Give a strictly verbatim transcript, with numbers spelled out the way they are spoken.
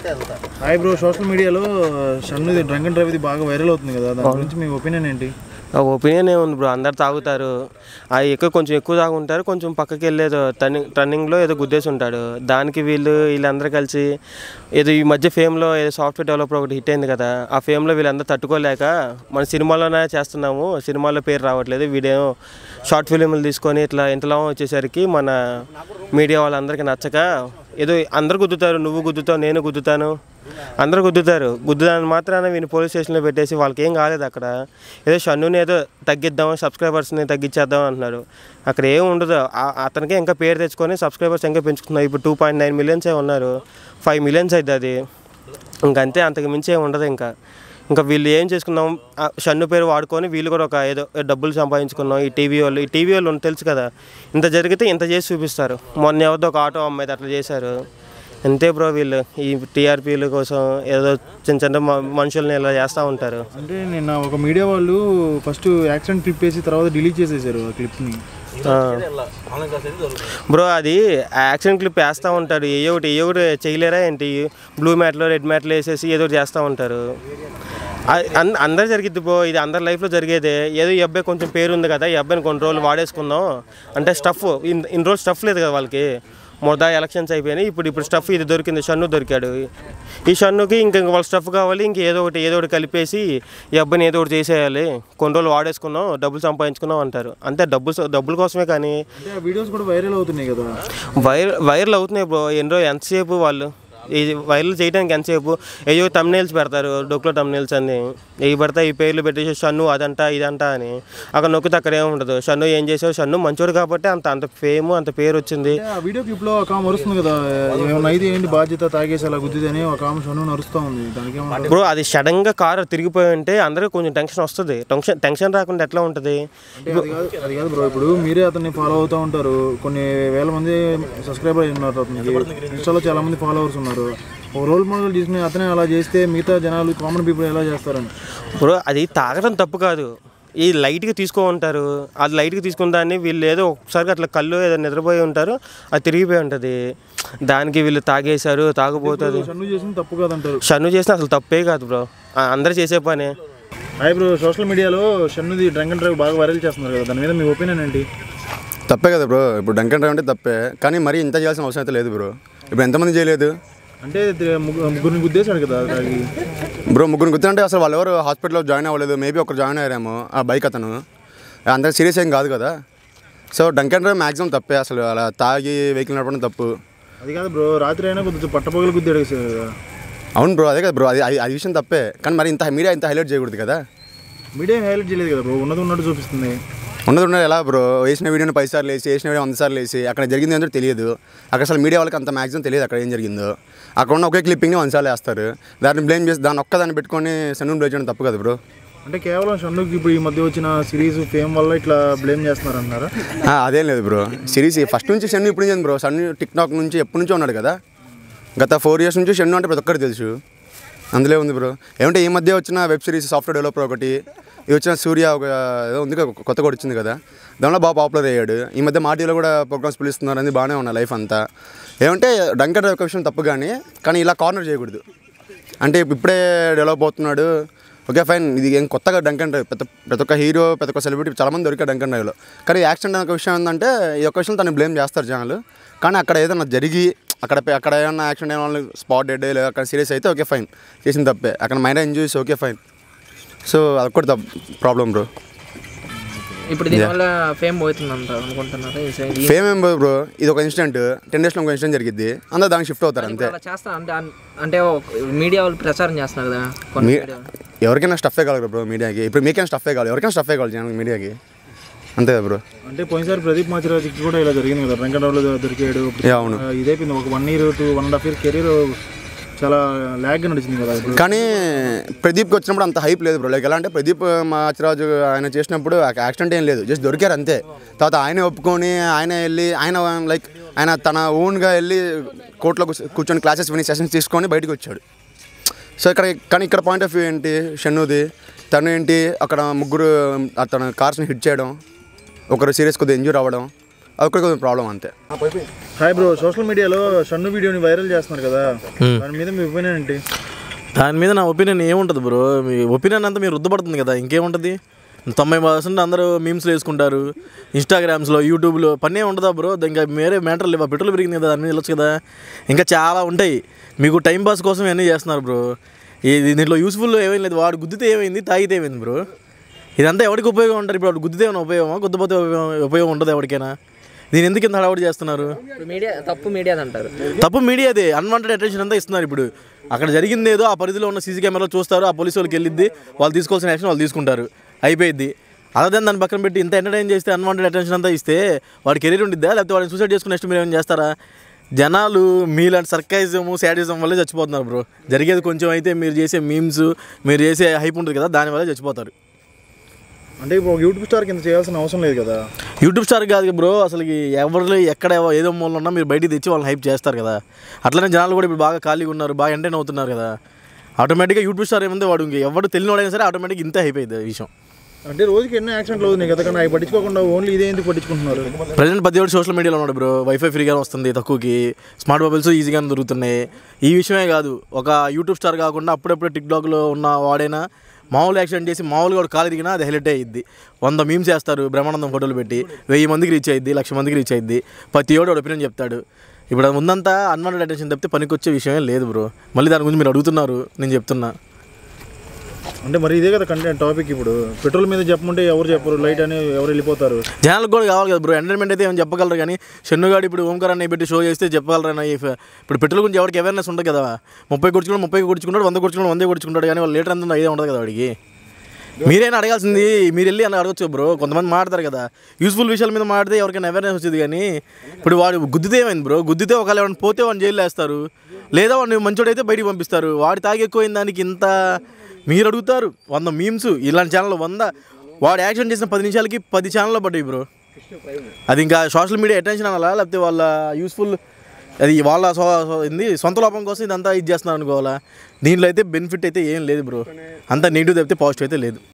Hi bro, social మీడియాలో షన్నుది drunk and drive ఇది బాగా వైరల్ అవుతుంది కదా, దాని గురించి మీ ఒపీనియన్ ఏంటి? ఒపీనియన్ ఏముంది బ్రో, అందరు తాగుతారు. అవి ఎక్కువ కొంచెం ఎక్కువ తాగుంటారు, కొంచెం పక్కకి వెళ్ళేదో టర్నింగ్ టర్నింగ్లో ఏదో గుద్దేసి ఉంటాడు. దానికి వీళ్ళు వీళ్ళందరూ కలిసి ఏదో ఈ మధ్య ఫేమ్లో ఏదో సాఫ్ట్వేర్ డెవలపర్ ఒకటి హిట్ అయింది కదా, ఆ ఫేమ్లో వీళ్ళందరూ తట్టుకోలేక మన సినిమాలోనే చేస్తున్నాము, సినిమాలో పేరు రావట్లేదు, వీడియో షార్ట్ ఫిలింలు తీసుకొని ఇట్లా ఇంతలా వచ్చేసరికి మన మీడియా వాళ్ళందరికీ నచ్చక ఏదో అందరు గుద్దుతారు, నువ్వు గుద్దుతావు, నేను గుద్దుతాను, అందరు గుద్దుతారు. గుద్దుదాన్ని మాత్రాన వీని పోలీస్ స్టేషన్లో పెట్టేసి వాళ్ళకి ఏం కాలేదు. అక్కడ ఏదో షన్నుని ఏదో తగ్గిద్దాం, సబ్స్క్రైబర్స్ని తగ్గించేద్దాం అంటున్నారు. అక్కడ ఏం ఉండదు. అతనికి ఇంకా పేరు తెచ్చుకొని సబ్స్క్రైబర్స్ ఇంకా పెంచుకున్నారు. ఇప్పుడు టూ పాయింట్ నైన్ మిలియన్సే ఉన్నారు, ఫైవ్ మిలియన్స్ అవుతుంది అది. ఇంకంతే, అంతకు మించి ఏమి ఉండదు. ఇంకా ఇంకా వీళ్ళు ఏం చేసుకున్నాం, షన్ను పేరు వాడుకొని వీళ్ళు కూడా ఒక ఏదో డబ్బులు సంపాదించుకున్నాం. ఈ టీవీ వాళ్ళు ఈ టీవీ వాళ్ళు తెలుసు కదా, ఇంత జరిగితే ఇంత చేసి చూపిస్తారు. మొన్న ఎవరితో ఒక ఆటో అమ్మాయి అట్లా చేశారు. అంతే బ్రో, వీళ్ళు ఈ టీఆర్పీల కోసం ఏదో చిన్న చిన్న మనుషుల్ని ఇలా చేస్తూ ఉంటారు. అంటే నిన్న ఒక మీడియా వాళ్ళు ఫస్ట్ యాక్సిడెంట్ క్లిప్ వేసి తర్వాత డిలీట్ చేసేసారు ఆ క్లిప్ని. బ్రో అది యాక్షన్ క్లిప్ వేస్తూ ఉంటారు, ఏ ఒకటి ఏ ఒకటి చేయలేరా ఏంటి, బ్లూ మ్యాట్లో రెడ్ మ్యాట్లో వేసేసి ఏదో ఒకటి చేస్తూ ఉంటారు. అందరు జరిగిద్ది బ్రో, ఇది అందరి లైఫ్లో జరిగేదే. ఏదో ఈ అబ్బాయి కొంచెం పేరు ఉంది కదా, ఈ అబ్బాయిని కొన్ని రోజులు వాడేసుకుందాం అంటే స్టఫ్ ఇన్ని రోజులు స్టఫ్ లేదు కదా వాళ్ళకి, మొదట ఎలక్షన్స్ అయిపోయినాయి, ఇప్పుడు ఇప్పుడు స్టఫ్ ఇది దొరికింది, షన్ను దొరికాడు. ఈ షన్నుకి ఇంక వాళ్ళ స్టఫ్ కావాలి, ఇంక ఏదో ఒకటి ఏదో ఒకటి కలిపేసి ఈ అబ్బాయిని ఏదో ఒకటి చేసేయాలి, కొన్ని రోజులు వాడేసుకున్నాం, డబ్బులు సంపాదించుకున్నాం అంటారు. అంతే, డబ్బులు డబ్బుల కోసమే. కానీ వీడియోస్ కూడా వైరల్ అవుతున్నాయి కదా, వైరల్ వైరల్ అవుతున్నాయి బ్రో. ఎన్ని రోజులు ఎంతసేపు వాళ్ళు ఈ వైరల్ చేయడానికి ఎంతసేపు ఏయో తమ్నేల్స్ పెడతారు, డొక్లో తమ్నేల్స్ అన్ని ఏ పడతాయి, ఈ పేర్లు పెట్టేసి షన్ను అదంట ఇదంట అని. అక్కడ నొక్కితే అక్కడ ఏముండదు. షన్ను ఏం చేసావు, షన్ను మంచోడు కాబట్టి అంత అంత ఫేమ్ అంత పేరు వచ్చింది. ఆ వీడియో క్లిప్లో ఒక ఆమె వస్తుంది కదా, ఏమన్నా అయితే ఏంటి బాధ్యత, తాగేసి అలా గుద్దిదని ఒక ఆమె షన్ను నరుస్తూ ఉంది. దానికి ఏమంటారు బ్రో? అది సడన్గా కారు తిరిగిపోయి ఉంటే అందరికీ కొంచెం టెన్షన్ వస్తుంది. టెన్షన్ టెన్షన్ రాకుండా ఎట్లా ఉంటుంది? అది కాదు బ్రో, ఇప్పుడు మీరే అతన్ని ఫాలో అవుతూ ఉంటారు, కొన్ని వేల మంది సబ్స్క్రైబర్ ఉన్నారు, అతనికి ఇన్స్టాలో చాలా మంది ఫాలోవర్స్ ఉన్నారు. ఒక రోల్ మోడల్ తీసుకుని అతనే అలా చేస్తే మిగతా జనాలు కామన్ పీపుల్ ఎలా చేస్తారని. బ్రో అది తాగడం తప్పు కాదు, ఈ లైట్గా తీసుకో ఉంటారు. అది లైట్గా తీసుకున్న దాన్ని వీళ్ళు ఏదో ఒకసారి అట్లా కళ్ళు ఏదో నిద్రపోయి ఉంటారు, అది తిరిగిపోయి ఉంటుంది. దానికి వీళ్ళు తాగేశారు, తాగుపోతుంది. షన్ను చేసిన తప్పు కాదంటారు? షన్ను చేసిన అసలు తప్పే కాదు బ్రో, అందరు చేసే పనే. హాయ్ బ్రో, సోషల్ మీడియాలో షన్నుది డ్రంక్ అండ్ డ్రైవ్ బాగా వైరల్ చేస్తున్నారు కదా, దాని మీద మీ ఒపీనియన్ ఏంటి? తప్పే కదా బ్రో, ఇప్పుడు డ్రంక్ అండ్ డ్రైవ్ అంటే తప్పే, కానీ మరీ ఇంత చేయాల్సిన అవసరం అయితే లేదు బ్రో. ఇప్పుడు ఎంతమంది చేయలేదు అంటే ముగ్గురిని గుద్దేశాడు కదా బ్రో. ముగ్గురిని గుద్దే అంటే అసలు వాళ్ళు ఎవరు హాస్పిటల్లో జాయిన్ అవ్వలేదు, మేబీ ఒకరు జాయిన్ అయ్యారేమో ఆ బైక్ అతను. అందరికి సీరియస్ ఏం కాదు కదా. So drunk and drive maximum తప్పే, అసలు అలా తాగి వెహికల్ నడపడం తప్పు. అది కాదు బ్రో, రాత్రి అయినా కొద్దిగా పట్టపగలు గుద్దాడు కదా. అవును బ్రో, అదే కదా బ్రో, అది అది విషయం తప్పే, కానీ మరి ఇంత మీడియా ఇంత హైలైట్ చేయకూడదు కదా. మీడియా హైలైట్ చేయలేదు కదా బ్రో, ఉన్నది ఉన్నట్టు చూపిస్తుంది. ఉన్నది ఉన్నది ఎలా బ్రో, వేసిన వీడియోని పది సార్లు వేసి వేసిన వీడియో వంద సార్లు వేసి అక్కడ జరిగింది ఏంటో తెలియదు. అక్కడ అసలు మీడియా వాళ్ళకి అంత మ్యాక్సిమం తెలియదు అక్కడ ఏం జరిగిందో. అక్కడ ఉన్న ఒకే క్లిప్పింగ్ని వంద సార్లు వేస్తారు, దాన్ని బ్లేమ్ చేసి దాన్ని ఒక్కదాన్ని పెట్టుకొని షన్నుని బ్లేమ్ చేయడం తప్పు కదా బ్రో. అంటే కేవలం షన్నుకి ఇప్పుడు ఈ మధ్య వచ్చిన సిరీస్ ఫేమ్ వల్ల ఇట్లా బ్లేమ్ చేస్తున్నారు అన్నారా? అదేం లేదు బ్రో, సిరీస్ ఫస్ట్ నుంచి షన్ను ఇప్పుడు నుంచి బ్రో. షన్ను టిక్ టాక్ నుంచి ఎప్పటి నుంచో ఉన్నాడు కదా, గత ఫోర్ ఇయర్స్ నుంచి షన్ను అంటే ప్రతి ఒక్కరికి తెలుసు. అందులో ఉంది బ్రో. ఏమంటే ఈ మధ్య వచ్చిన వెబ్ సిరీస్ సాఫ్ట్వేర్ డెవలపర్ ఒకటి, ఇది వచ్చిన సూర్య ఒక ఏదో ఉంది కదా, కొత్త కూడా వచ్చింది కదా, దానిలో బాగా పాపులర్ అయ్యాడు. ఈ మధ్య మాటీలో కూడా ప్రోగ్రామ్స్ పిలుస్తున్నారు, అనేది బాగానే ఉన్నాయి లైఫ్ అంతా. ఏమంటే డ్రంక్ అండ్ డ్రైవ్ విషయం తప్పు, కానీ కానీ ఇలా కార్నర్ చేయకూడదు. అంటే ఇప్పుడే డెవలప్ అవుతున్నాడు, ఓకే ఫైన్, ఇది ఏం కొత్తగా డ్రంక్ అండ్ డ్రైవ్ ప్రతి ప్రతి ఒక్క హీరో ప్రతి ఒక్క సెలబ్రిటీ చాలామంది దొరికారు డ్రంక్ అండ్ డ్రైవ్లో. కానీ యాక్సిడెంట్ అనే విషయం ఏంటంటే ఈ ఒక్క విషయం తను బ్లేమ్ చేస్తారు జనాలు. కానీ అక్కడ ఏదైనా జరిగి అక్కడ అక్కడ ఏమన్నా యాక్సిడెంట్ ఏమన్నా స్పాట్ డెడ్ లేదా అక్కడ సీరియస్ అయితే ఓకే ఫైన్, చేసిన తప్పే. అక్కడ minor injuries okay fine, so అది కూడా ప్రాబ్లం బ్రో. ఇప్పుడు దీనివల్ల ఫేమ్ పోతుందంట అనుకుంటున్నారు? ఫేమ్ ఏం బ్రో, ఇది ఒక ఇన్సిడెంట్, టెన్ డేస్లో ఒక ఇన్సిడెంట్ జరిగింది, అందరూ దానికి షిఫ్ట్ అవుతారు అంతే. చేస్తా అంటే అంటే మీడియా వాళ్ళు ప్రచారం చేస్తున్నారు కదా, ఎవరికైనా స్టఫే కావాలి బ్రో మీడియాకి. ఇప్పుడు మీకైనా స్టఫే కావాలి, ఎవరికైనా స్టఫే కావాలి మీడియాకి, అంతే కదా బ్రో. అంటే పోయినసారి ప్రదీప్ మాచిరాజుకి కూడా ఇలా జరిగింది కదా, డ్రంక్ అండ్ డ్రైవ్లో దొరికాడు. అవును, ఇదైపోయింది ఒక one year two one and half year career చాలా ల్యాగ్గా నడిచింది కదా. కానీ ప్రదీప్కి వచ్చినప్పుడు అంత హైప్ లేదు బ్రో. లైక్ ఎలా అంటే ప్రదీప్ మాచిరాజు ఆయన చేసినప్పుడు యాక్సిడెంట్ ఏం లేదు, జస్ట్ దొరికారు అంతే. తర్వాత ఆయన ఒప్పుకొని ఆయన వెళ్ళి ఆయన లైక్ ఆయన తన ఓన్గా వెళ్ళి కోర్టులో కూర్చొని క్లాసెస్ విని సెషన్స్ తీసుకొని బయటకు వచ్చాడు. సో ఇక్కడ కానీ ఇక్కడ పాయింట్ ఆఫ్ వ్యూ ఏంటి షన్నుది, తను ఏంటి అక్కడ ముగ్గురు తన కార్స్ని హిట్ చేయడం, ఒకరు సీరియస్ కొద్దిగా ఇంజూర్ అవ్వడం, అదొక్కటి కొంచెం ప్రాబ్లం అంతే. హాయ్ బ్రో, సోషల్ మీడియాలో షన్ను వీడియోని వైరల్ చేస్తున్నారు కదా, దాని మీద మీ ఒపీనియన్ ఏంటి? దాని మీద నా ఒపీనియన్ ఏముంటుంది బ్రో, మీ ఒపీనియన్ అంతా మీరు రుద్దపడుతుంది కదా, ఇంకేముంటుంది. తొంభై పర్సెంట్ అందరూ మీమ్స్లో వేసుకుంటారు, ఇన్స్టాగ్రామ్స్లో, యూట్యూబ్లో. పని ఏమి ఉండదా బ్రో? ఇంకా వేరే మ్యాటర్ లేవా? పెట్రోల్ పెరిగింది కదా, దాని మీద వెళ్ళొచ్చు కదా. ఇంకా చాలా ఉంటాయి. మీకు టైం పాస్ కోసం ఇవన్నీ చేస్తున్నారు బ్రో. ఇది దీంట్లో యూస్ఫుల్ ఏమీ లేదు. వాడు గుద్దితే ఏమైంది, తాగితే ఏమైంది బ్రో? ఇదంతా ఎవరికి ఉపయోగం ఉంటారు? ఇప్పుడు వాడు గుద్దితే ఏమైనా ఉపయోగమా? గుద్దిపోతే ఉపయోగం ఉంటుంది ఎవరికైనా? దీని ఎందుకు ఇంత హడావుడి చేస్తున్నారు? మీడియా తప్పు మీడియాది అంటారు. తప్పు మీడియాదే. అన్వాంటెడ్ అటెన్షన్ అంతా ఇస్తున్నారు. ఇప్పుడు అక్కడ జరిగింది ఏదో ఆ పరిధిలో ఉన్న సీసీ కెమెరాలో చూస్తారు, ఆ పోలీసు వాళ్ళకి వెళ్ళిద్ది, వాళ్ళు తీసుకోవాల్సిన యాక్షన్ వాళ్ళు తీసుకుంటారు, అయిపోయింది. అదే దాన్ని పక్కన పెట్టి ఇంత ఎంటర్టైన్ చేస్తే, అన్వాంటెడ్ అటెన్షన్ అంతా ఇస్తే వాడి కెరీర్ ఉండిద్దా? లేకపోతే వాడిని సూసైడ్ చేసుకుని నెక్స్ట్ మీరు ఏమైనా చేస్తారా? జనాలు మీలాంటి సర్కైజము, శాడిజం వల్లే చచ్చిపోతున్నారు బ్రో. జరిగేది కొంచెం అయితే మీరు చేసే మీమ్స్, మీరు చేసే హైప్ ఉంటుంది కదా, దానివల్లే చచ్చిపోతారు. అంటే ఇప్పుడు యూట్యూబ్ స్టార్కి ఇంత చేయాల్సిన అవసరం లేదు కదా. యూట్యూబ్ స్టార్ కాదు బ్రో, అసలు ఎవరు ఎక్కడ ఏదో మూలలో ఉన్నా మీరు బయటికి తెచ్చి వాళ్ళని హైప్ చేస్తారు కదా. అట్లనే జనాలు కూడా ఇప్పుడు బాగా ఖాళీగా ఉన్నారు, బాగా ఎంటర్టైన్ అవుతున్నారు కదా. ఆటోమేటిక్గా యూట్యూబ్ స్టార్ ఏముంది, వాడు ఇంక ఎవరు తెలియనివాడైనా సరే ఆటోమేటిక్గా ఇంత హైప్ అవుతుంది ఈ విషయం. అంటే రోజుకి ఎన్నో యాక్సిడెంట్లు అవుతున్నాయి కదా, కానీ అవి పట్టించుకోకుండా ఓన్లీ ఇదే ఎందుకు పట్టించుకుంటున్నారు? ప్రజెంట్ ప్రతి ఒక్కటి సోషల్ మీడియాలో ఉన్నాడు బ్రో. వైఫై ఫ్రీగానే వస్తుంది తక్కువకి, స్మార్ట్ మొబైల్స్ ఈజీగానే దొరుకుతున్నాయి. ఈ విషయమే కాదు, ఒక యూట్యూబ్ స్టార్ కాకుండా అప్పుడప్పుడు టిక్టాక్లో ఉన్న వాడైనా మామూలు యాక్సిడెంట్ చేసి మామూలుగా కూడా కాలు తిరిగినా అది హైలైట్ అయ్యిద్ది. వంద మీమ్స్ చేస్తారు, బ్రహ్మానందం ఫోటోలు పెట్టి, వెయ్యి మందికి రీచ్ అయ్యిద్ది, లక్ష మందికి రీచ్ అయ్యిద్ది. ప్రతి ఏడు వాడు ఒపీనియన్ చెప్తాడు. ఇప్పుడు ముందంతా అన్వాంటెడ్ అటెన్షన్ తప్పితే పనికొచ్చే విషయమే లేదు బ్రో. మళ్ళీ దాని గురించి మీరు అడుగుతున్నారు, నేను చెప్తున్నా. అంటే మరి ఇదే కదా కంటెంట్ టాపిక్. ఇప్పుడు పెట్రోల్ మీద చెప్పమంటే ఎవరు చెప్పరు, లైట్ అని ఎవరు వెళ్ళిపోతారు. జనాలకు కూడా కావాలి కదా బ్రో, ఎంటర్టైన్మెంట్ అయితే ఏమైనా చెప్పగలరు. కానీ షన్నుగాడు ఇప్పుడు ఓంకార్ అన్న పెట్టి షో చేస్తే చెప్పగలరా? ఇప్పుడు పెట్రోల్ గురించి ఎవరికి అవేర్నెస్ ఉండదు కదా. ముప్పై కొడుచుకున్నాడు ముప్పై కొడుచుకుంటాడు, వంద కొడుచుకున్నాడు వందే కొడుచుకుంటాడు, కానీ వాళ్ళు లీటర్ అంతా ఐదే ఉండదు కదా వాడికి. మీరైనా అడగాల్సింది, మీరు వెళ్ళి అలా అడగచ్చు బ్రో. కొంతమంది మాట్లాడతారు కదా, యూస్ఫుల్ విషయాల మీద మాట్లాడితే ఎవరికైనా అవేర్నెస్ వచ్చేది. కానీ ఇప్పుడు వాడు గుద్దితే ఏమైంది బ్రో? గుద్దితే ఒకవేళ ఎవరైనా పోతే వాడిని జైలు వేస్తారు, లేదా వాడిని మంచోడైతే బయటికి పంపిస్తారు. వాడి తాగి ఎక్కువైన దానికి ఇంత మీరు అడుగుతారు. వంద మీమ్స్ ఇలాంటి ఛానల్ వంద, వాడు యాక్షన్ చేసిన పది నిమిషాలకి పది ఛానల్లో పడ్డాయి బ్రో. అది ఇంకా సోషల్ మీడియా అటెన్షన్ అనాలా, లేకపోతే వాళ్ళ యూస్ఫుల్, అది వాళ్ళ ఏంది సొంత లోపం కోసం ఇదంతా ఇది చేస్తున్నారు అనుకోవాలా? దీంట్లో అయితే బెనిఫిట్ అయితే ఏం లేదు బ్రో. అంతా నెగిటివ్ తప్పితే పాజిటివ్ అయితే లేదు.